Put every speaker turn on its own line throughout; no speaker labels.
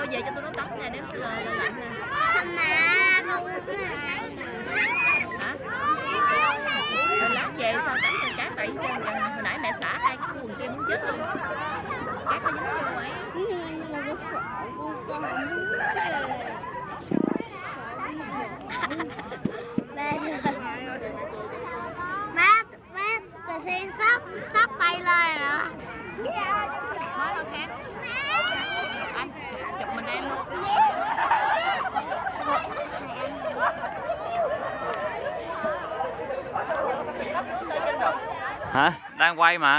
lôi về cho tôi nấu tắm nè, đem lạnh nè.
Mà con uống
hả? Rồi lát về sao tắm rồi cát tẩy cho hồi nãy mẹ xả 2 cái quần kia muốn chết luôn. Cát nó dính vô ấy.
nhưng mà con sợ con không muốn má từ thiên sắp bay lên rồi.
Nói thôi Khang. Anh chụp mình em luôn.
Hả? Đang quay mà.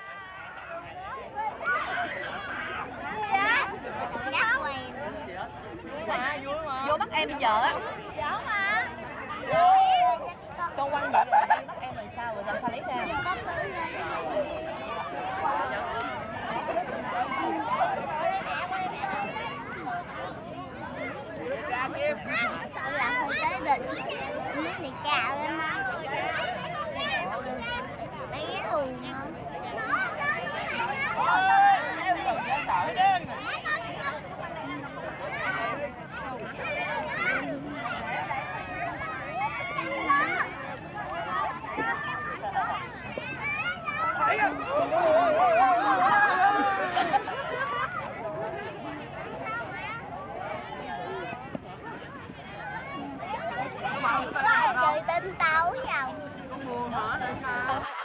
Vô bắt em bây giờ á. Con quăng vậy rồi đi bắt em rồi sao? Rồi làm sao lấy ra?
Sao làm hồi tới đỉnh muốn đi cào lên má. Bé luôn hả? Trời tinh táo vào.
Con buồn hả? Tại sao?